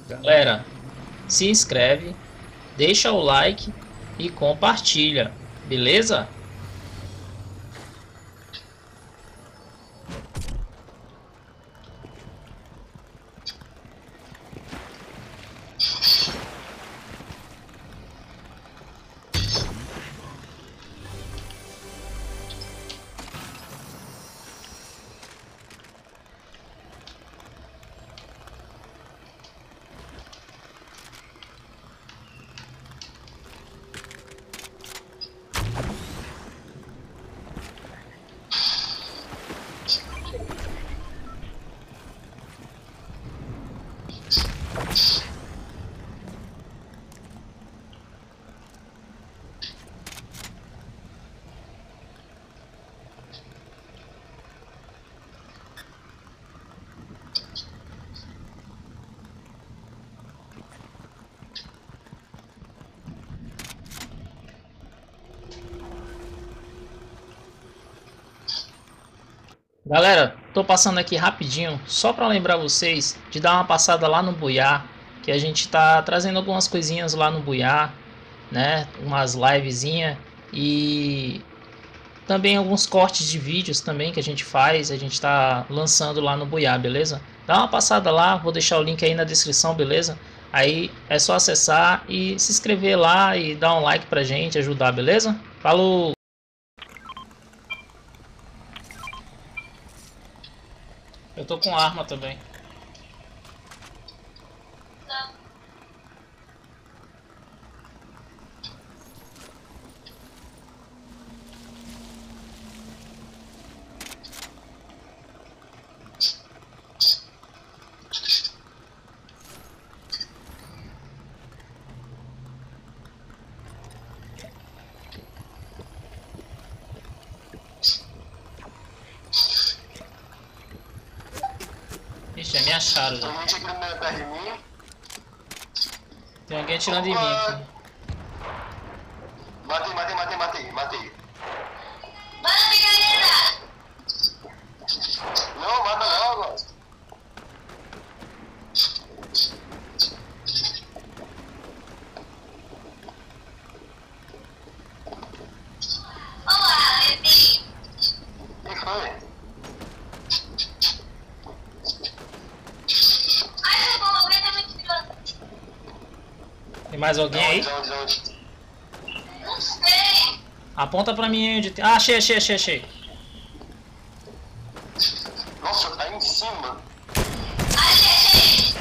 Galera, se inscreve, deixa o like e compartilha, beleza? Galera, tô passando aqui rapidinho, só para lembrar vocês de dar uma passada lá no Buiá, que a gente tá trazendo algumas coisinhas lá no Buiá, né? Umas livezinha e também alguns cortes de vídeos também que a gente faz, a gente tá lançando lá no Buiá, beleza? Dá uma passada lá, vou deixar o link aí na descrição, beleza? Aí é só acessar e se inscrever lá e dar um like pra gente, ajudar, beleza? Falou! Eu tô com arma também. Ixi, me acharam já. Tem gente aqui no meio perto de mim. Tem alguém atirando em mim aqui. Matei. Manda, picareta! Não, mata não, agora. Olá, bebê! O que foi? Ai, eu vou morrer, tá muito tirando. Tem mais alguém aí? Onde? Não sei. Aponta pra mim aí onde tem. Ah, achei. Nossa, tá em cima. Achei.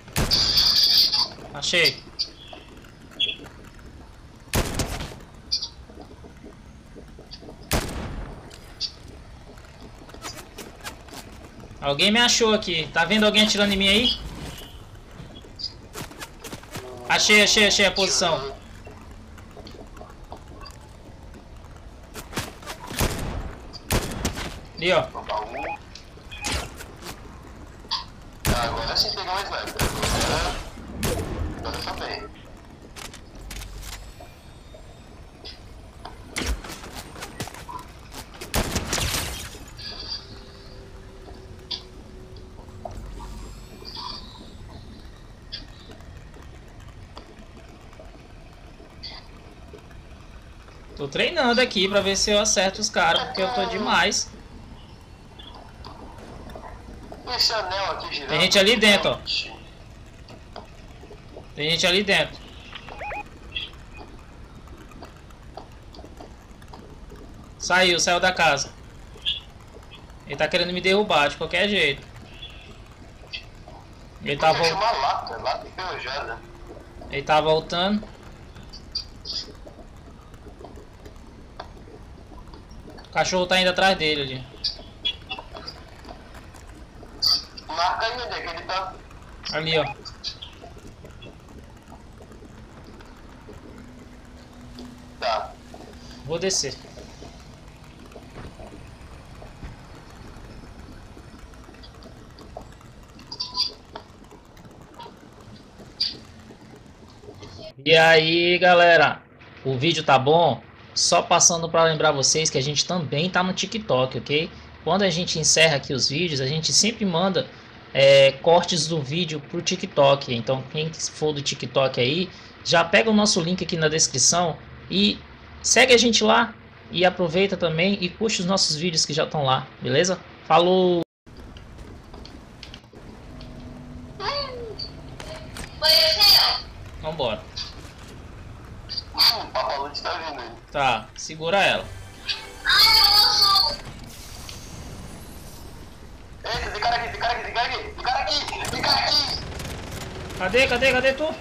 Achei. Alguém me achou aqui. Tá vendo alguém atirando em mim aí? Achei a posição. Ali, ó. Opa, agora sim pegou mais leve. Agora tá bem. Tô treinando aqui pra ver se eu acerto os caras, porque eu tô demais. Esse anel aqui girando. Tem gente ali dentro, ó. Tem gente ali dentro. Saiu da casa. Ele tá querendo me derrubar de qualquer jeito. Ele tá, Achei uma lata enferrujada. ele tá voltando. O cachorro tá indo atrás dele ali. Marca aí onde é que ele tá. Ali, ó. Tá. Vou descer. E aí, galera, o vídeo tá bom? Só passando para lembrar vocês que a gente também tá no TikTok, ok? Quando a gente encerra aqui os vídeos, a gente sempre manda cortes do vídeo pro TikTok. Então quem for do TikTok aí, já pega o nosso link aqui na descrição e segue a gente lá e aproveita também e curte os nossos vídeos que já estão lá, beleza? Falou! Foi o seu. Vambora. O Papalute tá vindo aí. Tá, segura ela. Ai, eu não sou. Eita, tem cara aqui, tem cara aqui, tem cara aqui, tem cara aqui, tem cara aqui. Cadê tu?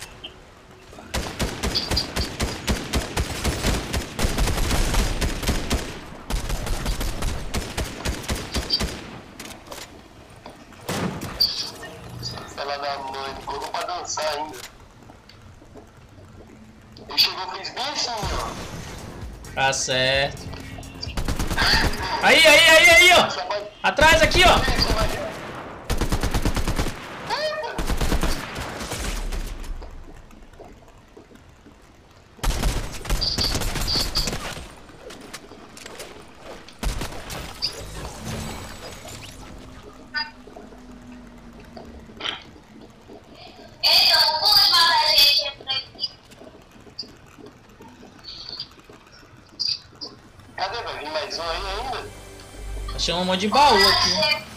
Ela da mãe, colocou pra dançar ainda. Ele chegou, fez bem assim, ó. Tá certo. Aí, ó. Você vai... Atrás aqui, ó. Você vai... Então, vamos matar a gente aqui. Cadê? Vai vir mais um aí ainda? Achei um monte de baú aqui.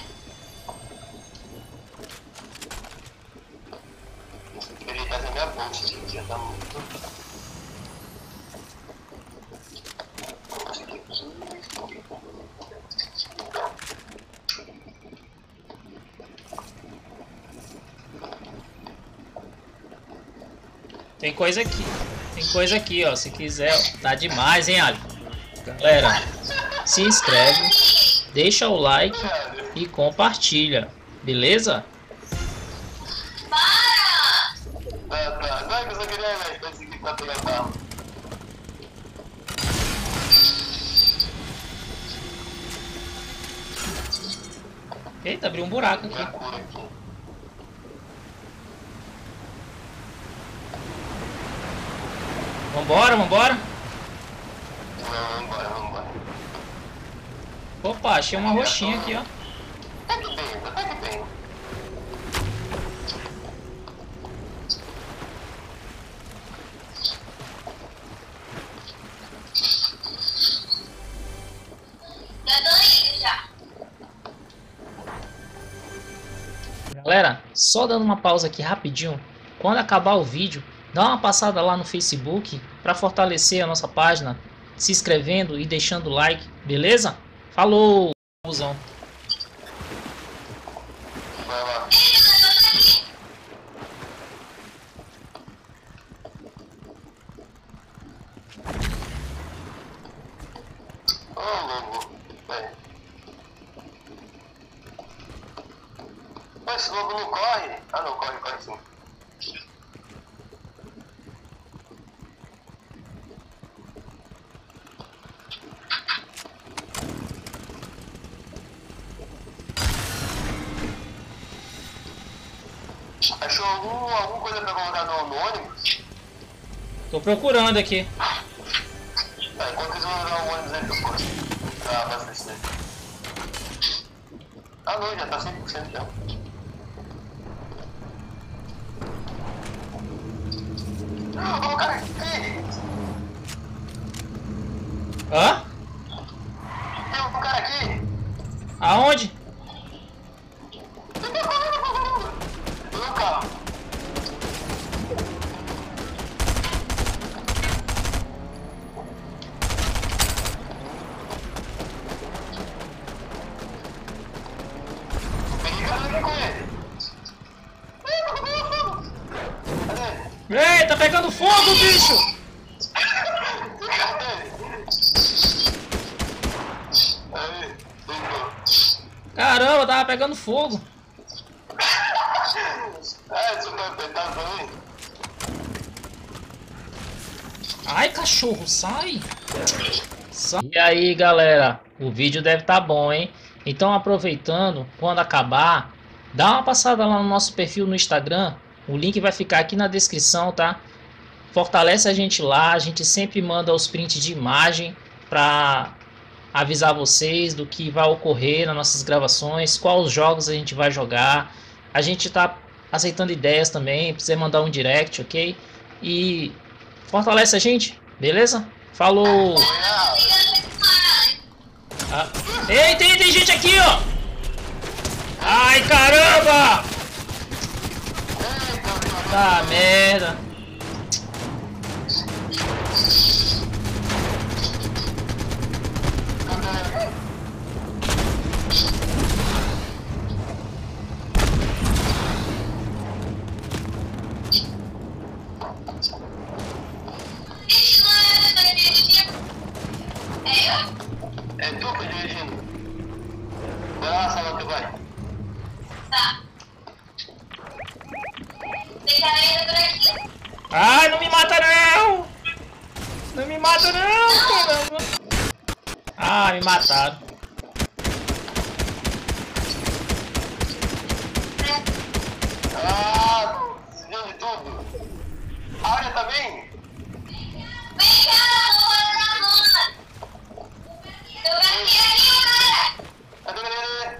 Ele tá na minha bolsa, gente. Já tá muito. Tem coisa aqui, ó. Se quiser, ó. Tá demais, hein, Ali? Galera, se inscreve, deixa o like e compartilha, beleza? Para! Tá. Vai que eu só queria ver. Vai seguir pra pegar carro. Eita, abriu um buraco Minha aqui. cura aqui. Vambora. Não, vambora. Opa, achei uma roxinha aqui, ó. Tá que bem, tá que bem. Já tô indo já. Galera, só dando uma pausa aqui rapidinho. Quando acabar o vídeo, dá uma passada lá no Facebook para fortalecer a nossa página, se inscrevendo e deixando o like, beleza? Falou, busão. Vai lá. Ô, lobo. Vai. Esse lobo não corre? Ah, não, corre sim. Achou alguma coisa pra colocar no ônibus? Tô procurando aqui. Tá, enquanto eles vão levar o ônibus aí que eu posso. Pra abastecer. Ah não, já tá 100% já. Ó o cara aqui! Hã? Tem um cara aqui! Aonde? No carro! Peguei cara com ele! Cadê? Ei, tá pegando fogo, bicho! Aí, deitou. Caramba, tava pegando fogo. Ah, você foi apertado também? Ai, cachorro, sai. E aí, galera, o vídeo deve estar bom, hein? Então, aproveitando, quando acabar, dá uma passada lá no nosso perfil no Instagram. O link vai ficar aqui na descrição, tá? Fortalece a gente lá, a gente sempre manda os prints de imagem para avisar vocês do que vai ocorrer nas nossas gravações, quais jogos a gente vai jogar. A gente tá aceitando ideias também, precisa mandar um direct, ok? E fortalece a gente, beleza? Falou! Ah. Ei, tem gente aqui, ó! Ai, caramba! Tá, merda! É tu que dirigindo. Vai lá, Salão, que vai. Tá. Deixa ainda por aqui. Ai, não me mata não! Não me mata não, caramba! Ah, me mataram. Ah, desviou de tudo. A área também? Vem cá, vou na mão. Eu bati aqui, cara. Cadê?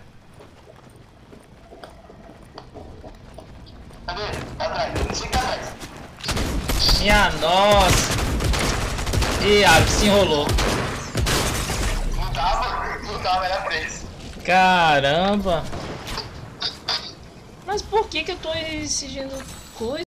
Cadê? Atrás, fica atrás. Minha nossa! Ih, Alex, se enrolou. Não tava, era preso. Caramba! Mas por que eu tô exigindo coisa?